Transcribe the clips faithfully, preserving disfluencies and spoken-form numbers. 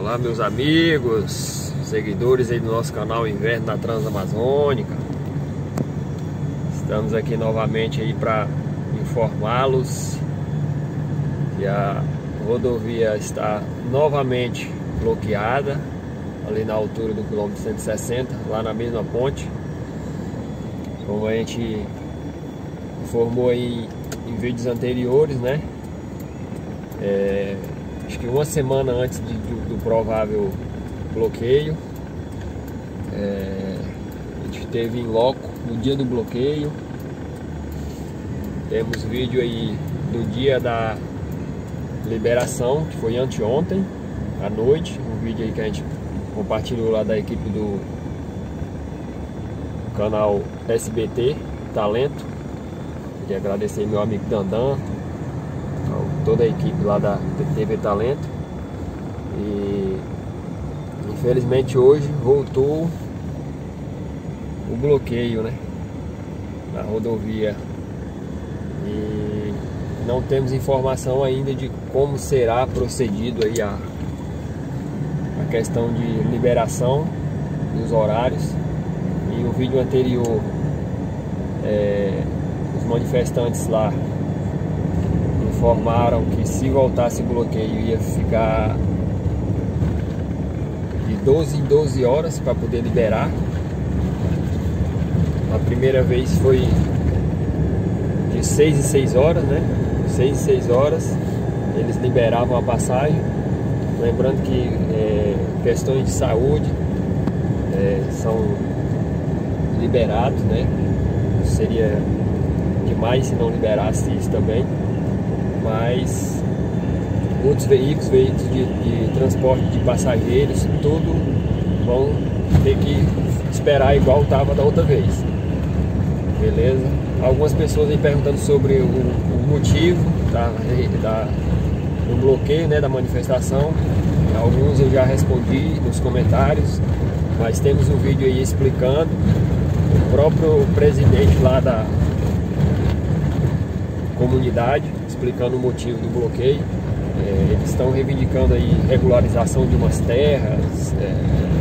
Olá, meus amigos, seguidores aí do nosso canal Inverno na Transamazônica. Estamos aqui novamente aí para informá-los que a rodovia está novamente bloqueada ali na altura do quilômetro cento e sessenta, lá na mesma ponte. Como a gente informou aí em vídeos anteriores, né? É, acho que uma semana antes de, do, do provável bloqueio, é, a gente teve em loco no dia do bloqueio. Temos vídeo aí do dia da liberação, que foi anteontem à noite, um vídeo aí que a gente compartilhou lá da equipe do canal S B T Talento. Queria agradecer meu amigo Dandan, toda a equipe lá da T V Talento. E infelizmente hoje voltou o bloqueio, né, na rodovia, e não temos informação ainda de como será procedido aí a, a questão de liberação dos horários. E o vídeo anterior, é, os manifestantes lá informaram que se voltasse o bloqueio ia ficar de doze em doze horas para poder liberar. A primeira vez foi de seis em seis horas, né? seis em seis horas eles liberavam a passagem. Lembrando que é, questões de saúde é, são liberados, né? Seria demais se não liberasse isso também. Mas outros veículos, veículos de, de transporte de passageiros, tudo vão ter que esperar igual estava da outra vez. Beleza? Algumas pessoas aí perguntando sobre o, o motivo da, da, do bloqueio, né, da manifestação. Alguns eu já respondi nos comentários, mas temos um vídeo aí explicando. O próprio presidente lá da comunidade explicando o motivo do bloqueio. É, eles estão reivindicando aí regularização de umas terras, é,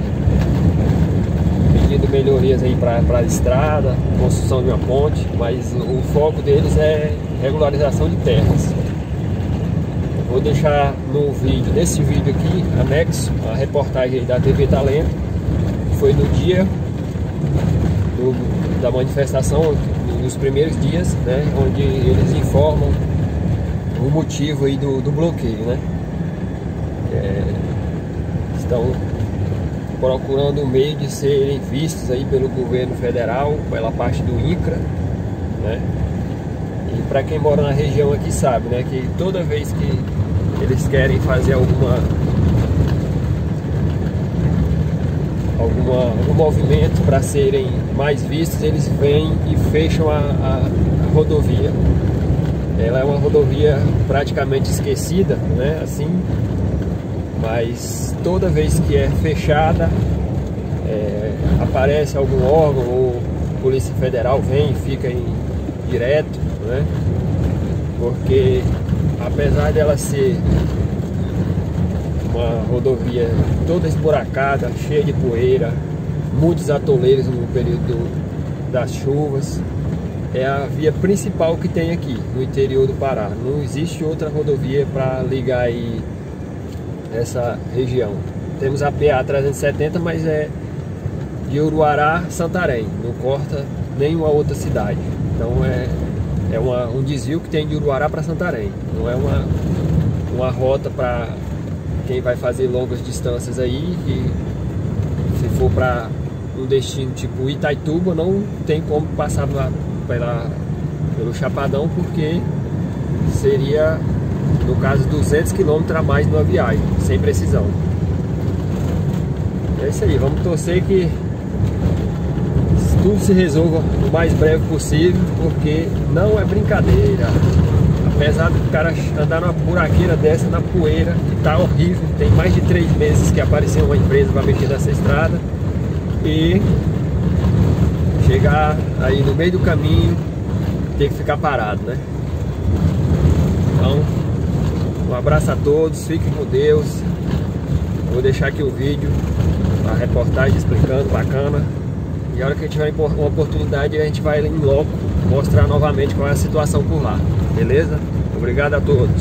pedindo melhorias aí para a estrada, construção de uma ponte, mas o foco deles é regularização de terras. Eu vou deixar no vídeo, nesse vídeo aqui, anexo a reportagem aí da T V Talento, que foi no dia do, da manifestação, nos primeiros dias, né, onde eles informam o motivo aí do, do bloqueio, né? É, estão procurando um meio de serem vistos aí pelo governo federal, pela parte do INCRA, né? E para quem mora na região aqui sabe, né, que toda vez que eles querem fazer alguma alguma algum movimento para serem mais vistos, eles vêm e fecham a, a, a rodovia. Ela é uma rodovia praticamente esquecida, né, assim, mas toda vez que é fechada, é, aparece algum órgão ou Polícia Federal vem e fica em direto, né, porque apesar dela ser uma rodovia toda esburacada, cheia de poeira, muitos atoleiros no período das chuvas, é a via principal que tem aqui no interior do Pará. Não existe outra rodovia para ligar aí essa região. Temos a P A trezentos e setenta, mas é de Uruará a Santarém, não corta nenhuma outra cidade. Então é, é uma, um desvio que tem de Uruará para Santarém. Não é uma, uma rota para quem vai fazer longas distâncias aí, e se for para um destino tipo Itaituba, não tem como passar lá Pela, pelo Chapadão, porque seria, no caso, duzentos quilômetros a mais numa viagem, sem precisão. É isso aí, vamos torcer que tudo se resolva o mais breve possível, porque não é brincadeira. Apesar do cara andar numa buraqueira dessa, na poeira, que tá horrível, tem mais de três meses que apareceu uma empresa para mexer nessa estrada, e chegar aí no meio do caminho, ter que ficar parado, né? Então, um abraço a todos, fiquem com Deus. Vou deixar aqui o vídeo, a reportagem explicando, bacana. E a hora que a gente tiver uma oportunidade, a gente vai em loco mostrar novamente qual é a situação por lá. Beleza? Obrigado a todos.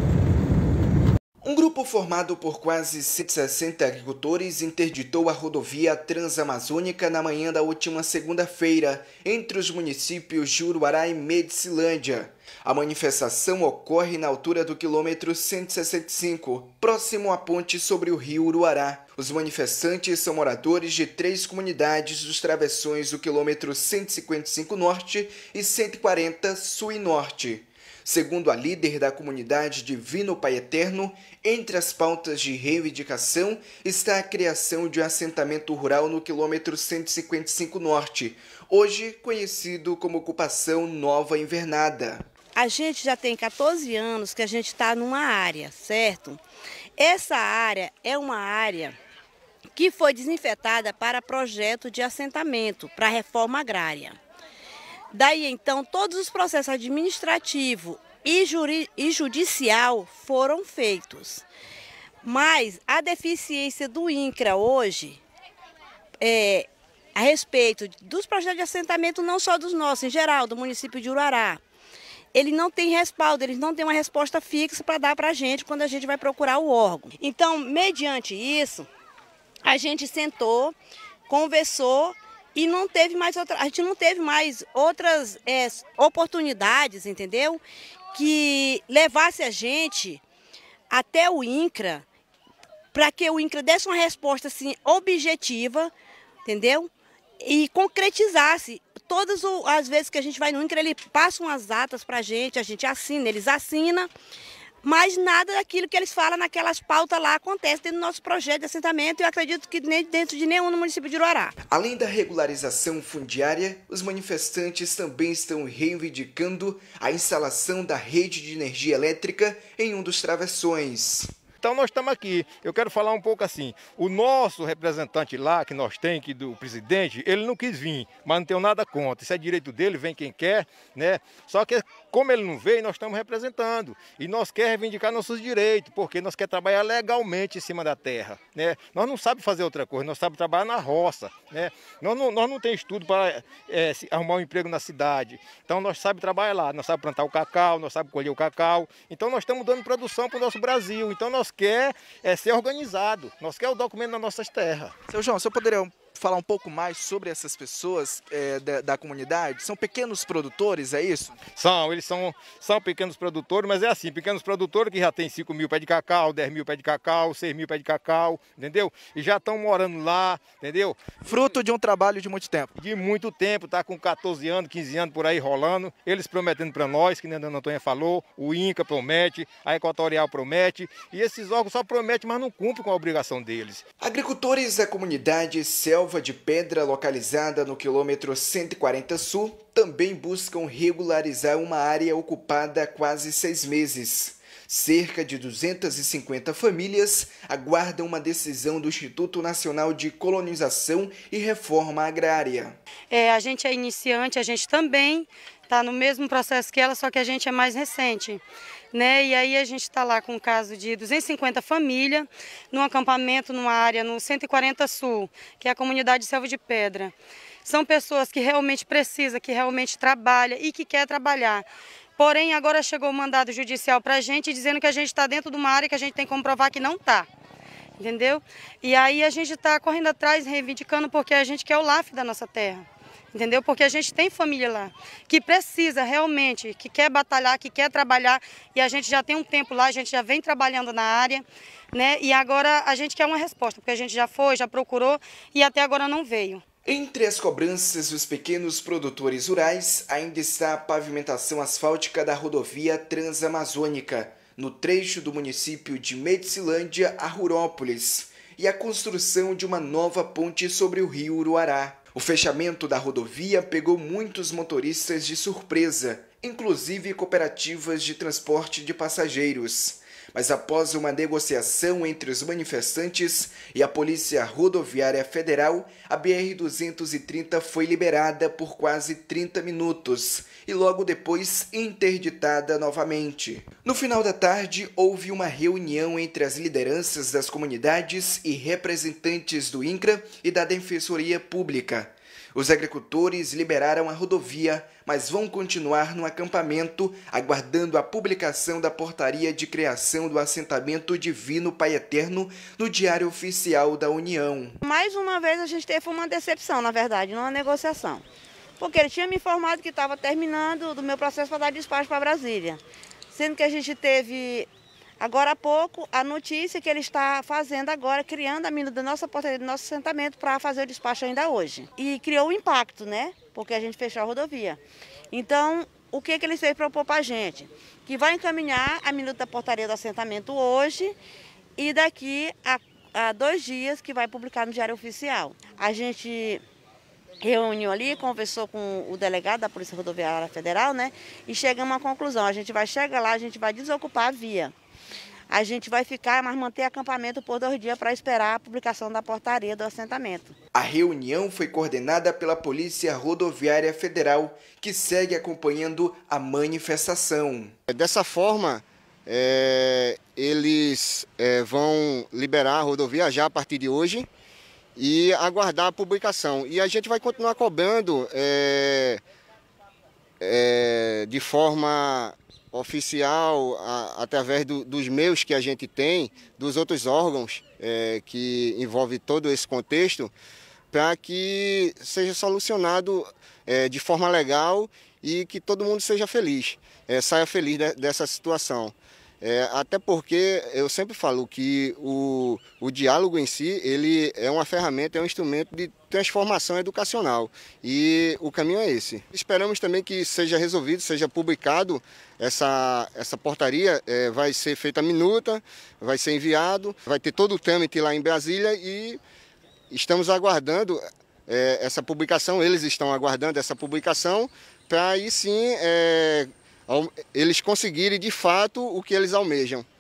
Um grupo formado por quase cento e sessenta agricultores interditou a rodovia Transamazônica na manhã da última segunda-feira, entre os municípios de Uruará e Medicilândia. A manifestação ocorre na altura do quilômetro cento e sessenta e cinco, próximo à ponte sobre o rio Uruará. Os manifestantes são moradores de três comunidades dos travessões do quilômetro cento e cinquenta e cinco Norte e cento e quarenta Sul e Norte. Segundo a líder da comunidade Divino Pai Eterno, entre as pautas de reivindicação está a criação de um assentamento rural no quilômetro cento e cinquenta e cinco Norte, hoje conhecido como Ocupação Nova Invernada. A gente já tem quatorze anos que a gente está numa área, certo? Essa área é uma área que foi desinfetada para projeto de assentamento, para reforma agrária. Daí, então, todos os processos administrativo e, juri, e judicial foram feitos. Mas a deficiência do INCRA hoje, é, a respeito dos projetos de assentamento, não só dos nossos, em geral, do município de Uruará, ele não tem respaldo, eles não têm uma resposta fixa para dar para a gente quando a gente vai procurar o órgão. Então, mediante isso, a gente sentou, conversou, e não teve mais outra, a gente não teve mais outras é, oportunidades, entendeu? Que levasse a gente até o INCRA, para que o INCRA desse uma resposta assim, objetiva, entendeu? E concretizasse. Todas as vezes que a gente vai no INCRA, ele passa umas atas para a gente, a gente assina, eles assinam. Mas nada daquilo que eles falam naquelas pautas lá acontece dentro do nosso projeto de assentamento e eu acredito que nem dentro de nenhum no município de Uruará. Além da regularização fundiária, os manifestantes também estão reivindicando a instalação da rede de energia elétrica em um dos travessões. Então nós estamos aqui, eu quero falar um pouco assim, o nosso representante lá, que nós temos, que do presidente, ele não quis vir, mas não tenho nada contra, isso é direito dele, vem quem quer, né? Só que como ele não veio, nós estamos representando e nós queremos reivindicar nossos direitos, porque nós queremos trabalhar legalmente em cima da terra, né? Nós não sabemos fazer outra coisa, nós sabemos trabalhar na roça, né? Nós não, nós não temos estudo para é, arrumar um emprego na cidade, então nós sabemos trabalhar lá, nós sabemos plantar o cacau, nós sabemos colher o cacau, então nós estamos dando produção para o nosso Brasil, então nós quer é, ser organizado, nós queremos o documento das nossas terras. Seu João, você poderia falar um pouco mais sobre essas pessoas é, da, da comunidade? São pequenos produtores, é isso? São, eles são, são pequenos produtores, mas é assim, pequenos produtores que já tem cinco mil pés de cacau, dez mil pés de cacau, seis mil pés de cacau, entendeu? E já estão morando lá, entendeu? Fruto de um trabalho de muito tempo. De muito tempo, tá com quatorze anos, quinze anos por aí rolando, eles prometendo para nós, que nem a dona Antônia falou, o INCRA promete, a Equatorial promete, e esses órgãos só prometem, mas não cumprem com a obrigação deles. Agricultores da comunidade Selva de Pedra, localizada no quilômetro cento e quarenta Sul, também buscam regularizar uma área ocupada há quase seis meses. Cerca de duzentas e cinquenta famílias aguardam uma decisão do Instituto Nacional de Colonização e Reforma Agrária. É, a gente é iniciante, a gente também está no mesmo processo que ela, só que a gente é mais recente. Né? E aí a gente está lá com um caso de duzentas e cinquenta famílias, num acampamento, numa área no cento e quarenta Sul, que é a comunidade Selva de Pedra. São pessoas que realmente precisam, que realmente trabalham e que querem trabalhar. Porém, agora chegou o mandado judicial para a gente dizendo que a gente está dentro de uma área que a gente tem que comprovar que não está. Entendeu? E aí a gente está correndo atrás, reivindicando, porque a gente quer o L A F da nossa terra. Entendeu? Porque a gente tem família lá, que precisa realmente, que quer batalhar, que quer trabalhar, e a gente já tem um tempo lá, a gente já vem trabalhando na área, né? E agora a gente quer uma resposta, porque a gente já foi, já procurou e até agora não veio. Entre as cobranças dos pequenos produtores rurais, ainda está a pavimentação asfáltica da rodovia Transamazônica, no trecho do município de Medicilândia a Rurópolis, e a construção de uma nova ponte sobre o rio Uruará. O fechamento da rodovia pegou muitos motoristas de surpresa, inclusive cooperativas de transporte de passageiros. Mas após uma negociação entre os manifestantes e a Polícia Rodoviária Federal, a B R duzentos e trinta foi liberada por quase trinta minutos e logo depois interditada novamente. No final da tarde, houve uma reunião entre as lideranças das comunidades e representantes do INCRA e da Defensoria Pública. Os agricultores liberaram a rodovia, mas vão continuar no acampamento, aguardando a publicação da portaria de criação do assentamento Divino Pai Eterno no Diário Oficial da União. Mais uma vez a gente teve uma decepção, na verdade, não uma negociação. Porque ele tinha me informado que estava terminando do meu processo para dar despacho para Brasília. Sendo que a gente teve, agora há pouco, a notícia que ele está fazendo agora, criando a mina da nossa portaria, do nosso assentamento para fazer o despacho ainda hoje. E criou um impacto, né? Porque a gente fechou a rodovia. Então, o que, que ele fez para propor para a gente? Que vai encaminhar a minuta da portaria do assentamento hoje e daqui a, a dois dias que vai publicar no Diário Oficial. A gente reuniu ali, conversou com o delegado da Polícia Rodoviária Federal, né? E chegamos a uma conclusão. A gente vai chegar lá, a gente vai desocupar a via. A gente vai ficar, mas manter acampamento por dois dias para esperar a publicação da portaria do assentamento. A reunião foi coordenada pela Polícia Rodoviária Federal, que segue acompanhando a manifestação. Dessa forma, é, eles é, vão liberar a rodovia já a partir de hoje e aguardar a publicação. E a gente vai continuar cobrando é, é, de forma oficial, a, através do, dos meios que a gente tem, dos outros órgãos é, que envolve todo esse contexto, para que seja solucionado é, de forma legal e que todo mundo seja feliz, é, saia feliz de, dessa situação. É, até porque eu sempre falo que o, o diálogo em si, ele é uma ferramenta, é um instrumento de transformação educacional e o caminho é esse. Esperamos também que seja resolvido, seja publicado essa, essa portaria, é, vai ser feita a minuta, vai ser enviado, vai ter todo o trâmite lá em Brasília e estamos aguardando é, essa publicação, eles estão aguardando essa publicação para aí sim é, eles conseguirem de fato o que eles almejam.